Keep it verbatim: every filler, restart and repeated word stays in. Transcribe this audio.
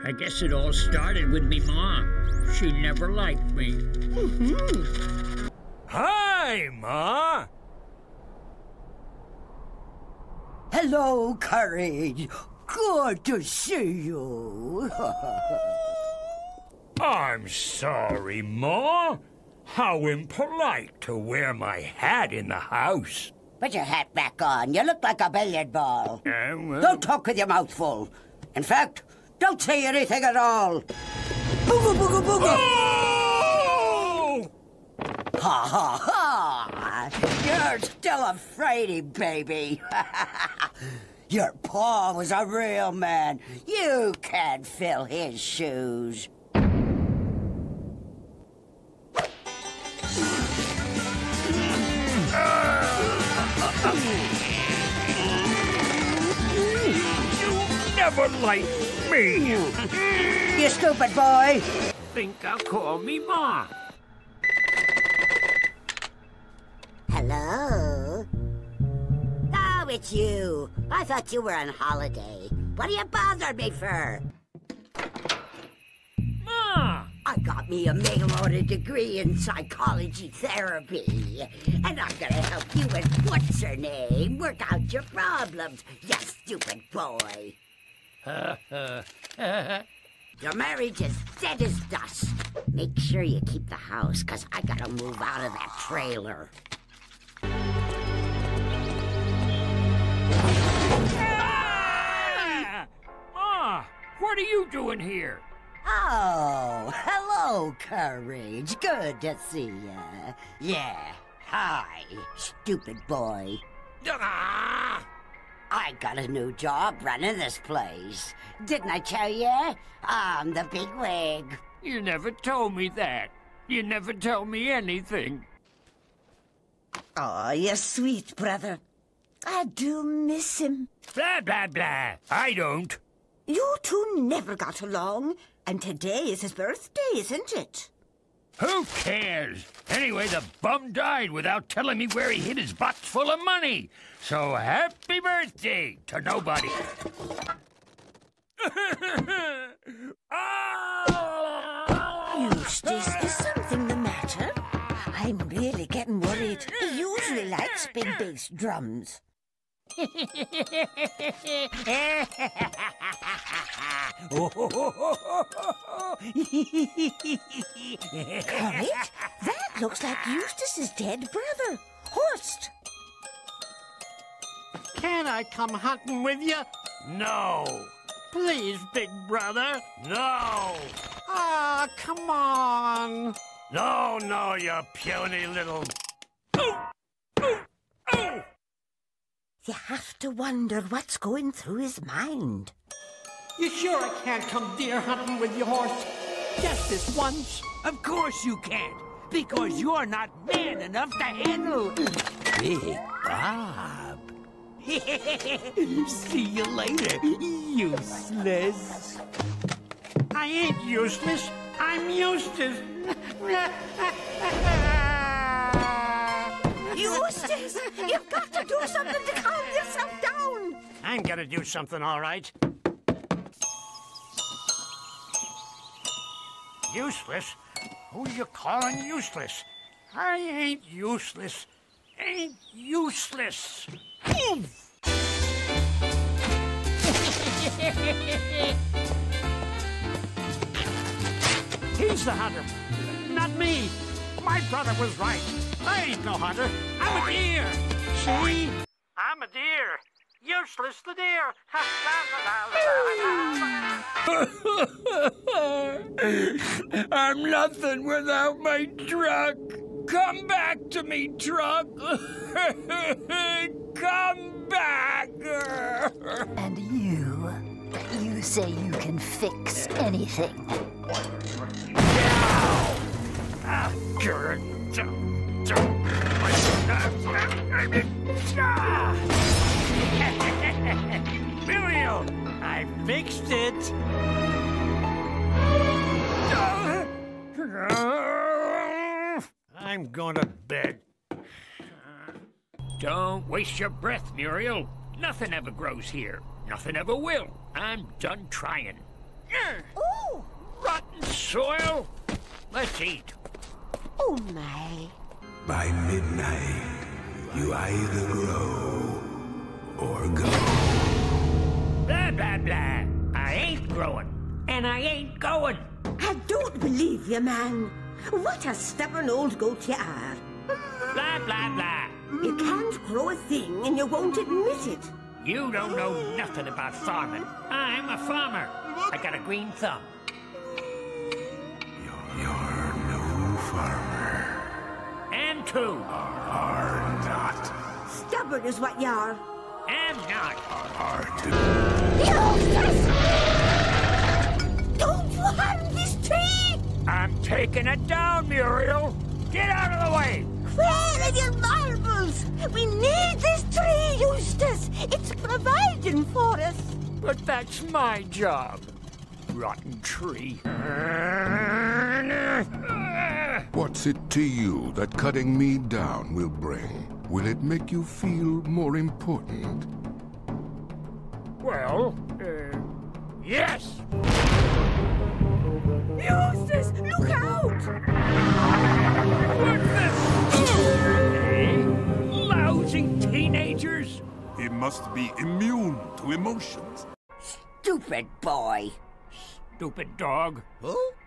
I guess it all started with me Ma. She never liked me. Mm-hmm. Hi, Ma. Hello, Courage. Good to see you. I'm sorry, Ma. How impolite to wear my hat in the house. Put your hat back on. You look like a billiard ball. Uh, well... Don't talk with your mouth full. In fact, don't say anything at all. Booga, booga, booga. Oh! Ha, ha, ha. You're still a fraidy baby. Your pa was a real man. You can't fill his shoes. Never liked me. You stupid boy. Think I'll call me Ma. Hello? Oh, it's you. I thought you were on holiday. What do you bother me for? Ma! I got me a mail-order degree in psychology therapy. And I'm gonna help you and what's her name work out your problems, you stupid boy. Your marriage is dead as dust. Make sure you keep the house, because I gotta move out of that trailer. Ah! Ma, what are you doing here? Oh, hello, Courage. Good to see ya. Yeah, hi, stupid boy. Ah! I got a new job running this place. Didn't I tell you? I'm the big wig. You never told me that. You never tell me anything. Oh, you sweet brother. I do miss him. Blah, blah, blah. I don't. You two never got along, and today is his birthday, isn't it? Who cares? Anyway, the bum died without telling me where he hid his box full of money. So happy birthday to nobody. Eustace, is something the matter? I'm really getting worried. He usually likes big bass drums. Courage? That looks like Eustace's dead brother, Horst. Can I come hunting with you? No. Please, big brother. No. Ah, come on. No, no, you puny little... Ooh! Ooh! Ooh! You have to wonder what's going through his mind. You sure I can't come deer hunting with you, Horse? Just this once. Of course you can't, because you're not man enough to handle Big Bob. See you later, useless. I ain't useless. I'm Eustace. Eustace, you've got to do something to calm yourself down. I'm gonna do something, all right. Useless? Who you calling useless? I ain't useless. Ain't useless. He's the hunter, not me. My brother was right. I ain't no hunter. I'm a deer. See? I'm a deer. Useless the deer. I'm nothing without my truck. Come back to me, truck. Come back. And you, you say you can fix anything. After Muriel, I fixed it. I'm going to bed. Don't waste your breath, Muriel. Nothing ever grows here. Nothing ever will. I'm done trying. Oh! Rotten soil. Let's eat. Oh, my. By midnight, you either grow or go. Blah, blah, blah. I ain't growing, and I ain't going. I don't believe you, man. What a stubborn old goat you are. Blah, blah, blah. You can't grow a thing and you won't admit it. You don't know nothing about farming. I'm a farmer. I got a green thumb. You're no farmer. And two. Are not. Stubborn is what you are. Am not. Are to. Eustace! Don't you harm this tree! I'm taking it down, Muriel. Get out of the way. Where are your marbles? We need this tree, Eustace. It's providing for us. But that's my job. Rotten tree. What's it to you that cutting me down will bring? Will it make you feel more important? Well, uh, yes. Eustace, look out! What's this? Hey, lousy teenagers. He must be immune to emotions. Stupid boy. Stupid dog. Huh?